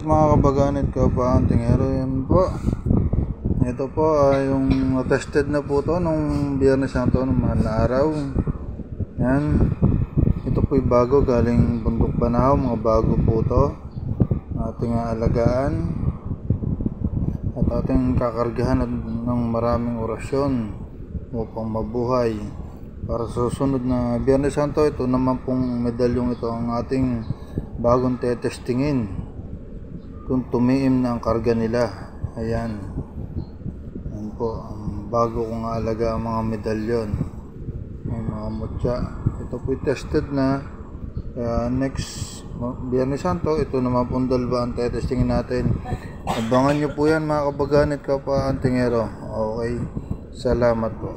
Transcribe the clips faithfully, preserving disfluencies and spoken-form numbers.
mga kabaganit ko pa ang tingero. Yan po. Ito po ay yung tested na po to nung Biyernes Santo ng mahal na araw. Yan. Ito po yung bago galing Bundok Banahaw. Mga bago po to. Ating alagaan. At ating kakargahan ng maraming orasyon upang mabuhay. Para sa susunod na Biyernes Santo, ito naman pong medalyong ito ang ating bagong tetestingin kung tumiim na ang karga nila. Ayan. Ayan po, ang bago kong alaga ang mga medalyon. Ang mga mutya. Ito po tested na. Kaya next Biyernes Santo, ito naman pong dalawa ang tetestingin natin. Abangan nyo po yan mga kabaganit ka pa ang tingero. Okay. Salamat po.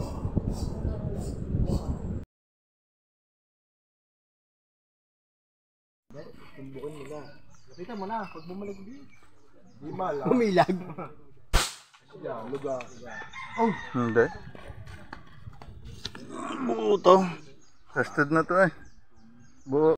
Tumbukin nila. Nakita mo na, pag bumalik din. Di mala. Bumilag. Yan, lugar. Oh, hindi. Buo to. Tested na to eh. Buo.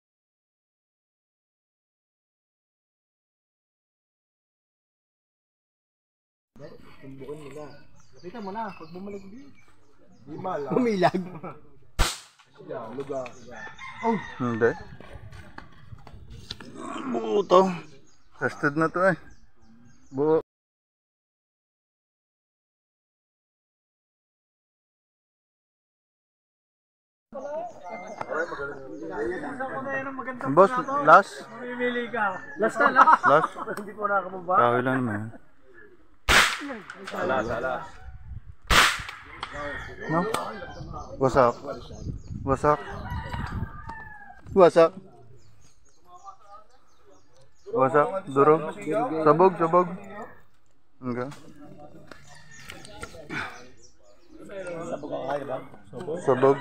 Tumbukin nila. Nakita mo na, pag bumalik din. Di mala. Bumilag. Yan, lugar. Oh, hindi. Buo to. Tested na to eh. Buo. Boss, last? Mamimili ka. Last na, last. Last? Hindi ko nakamaba. Kahoy lang naman. Sala, sala. No? Wasak. Wasak. Wasak. Wasak. Durog. Sabog, sabog. Enggak. Sabog ang kaya ba? Sabog? Sabog.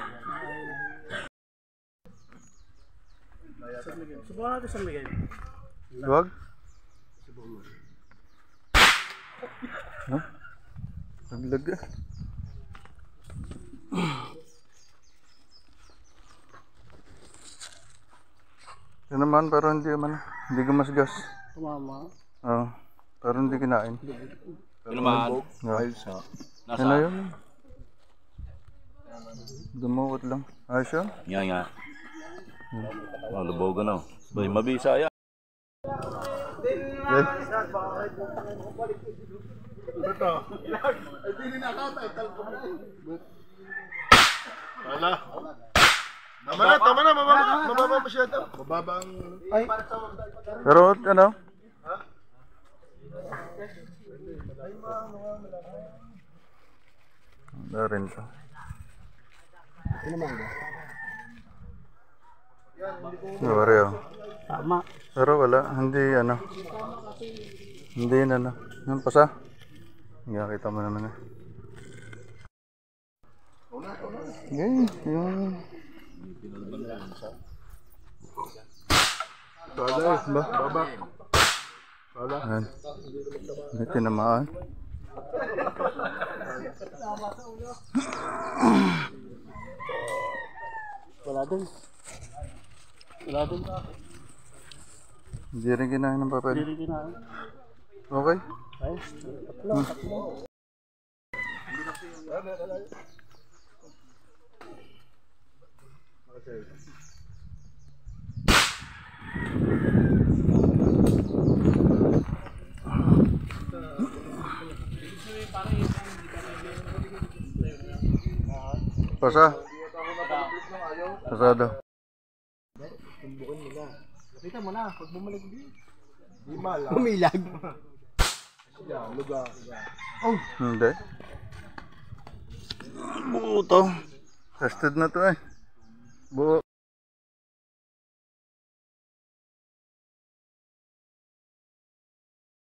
Subukan natin sa Miguel. Wag. No? Naglag ah. Yan naman, pero hindi man, hindi gumasgas. Tumama. Oo, pero hindi kinain. Ano naman? Yeah. sa... Yan na yun. Dumukot lang. Ayos yun? Nga nga. Oh, lubogan na. Bay, mabisa yan. Okay. Ito. Hindi na nakatay. Wala. Tama na, tama na. Mababa, mababa pa siya ito. Mababa ang... Ay. Pero ano? Wala rin to. Ano naman ba? Wala oh. Tama. Pero wala, hindi ano. Hindi na ano. Yan pasa. Hindi kita mo naman eh. Okay, yung... Bala, ba? Baba. Bala. Yan. Hindi tinamaan. Wala din. Wala din. Hindi rin kinain ng papel. Hindi rin kinain. Okay? Ay, tatlo, tatlo. Pasa. Pasado. Tumbukin nila. Nakita mo na, pag bumalik din. Di mala. Bumilag. Yan, lugar. Oh, hindi. Buo to. Tested na to eh. Buo.